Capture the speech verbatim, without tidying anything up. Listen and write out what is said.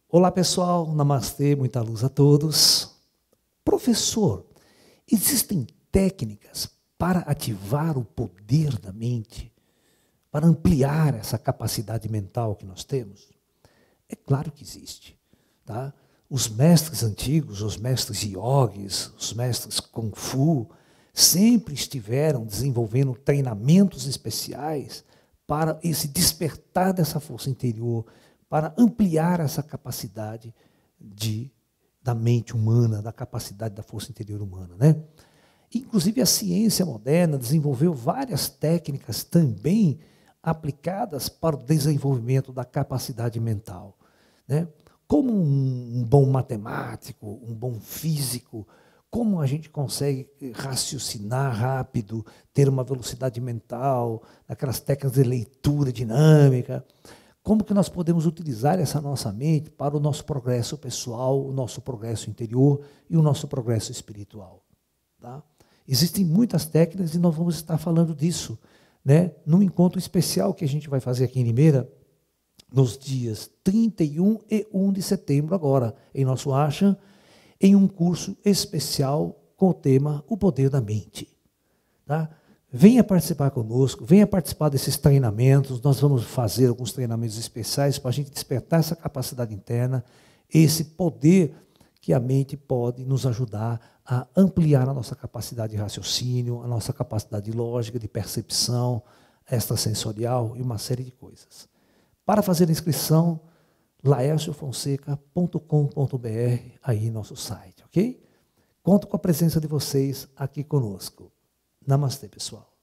Olá pessoal, namastê, muita luz a todos. Professor, existem técnicas para ativar o poder da mente, para ampliar essa capacidade mental que nós temos? É claro que existe. Tá? Os mestres antigos, os mestres yogis, os mestres kung fu, sempre estiveram desenvolvendo treinamentos especiais para esse despertar dessa força interior, para ampliar essa capacidade de, da mente humana, da capacidade da força interior humana, né? Inclusive a ciência moderna desenvolveu várias técnicas também aplicadas para o desenvolvimento da capacidade mental, né? Como um, um bom matemático, um bom físico, como a gente consegue raciocinar rápido, ter uma velocidade mental, aquelas técnicas de leitura dinâmica. Como que nós podemos utilizar essa nossa mente para o nosso progresso pessoal, o nosso progresso interior e o nosso progresso espiritual? Tá? Existem muitas técnicas e nós vamos estar falando disso, né, num encontro especial que a gente vai fazer aqui em Limeira, nos dias trinta e um e um de setembro agora, em nosso Ashram, em um curso especial com o tema O Poder da Mente. Tá? Venha participar conosco, venha participar desses treinamentos. Nós vamos fazer alguns treinamentos especiais para a gente despertar essa capacidade interna, esse poder que a mente pode nos ajudar a ampliar a nossa capacidade de raciocínio, a nossa capacidade lógica, de percepção, extrasensorial e uma série de coisas. Para fazer a inscrição, laércio fonseca ponto com ponto br, aí nosso site, ok? Conto com a presença de vocês aqui conosco. Namastê, pessoal.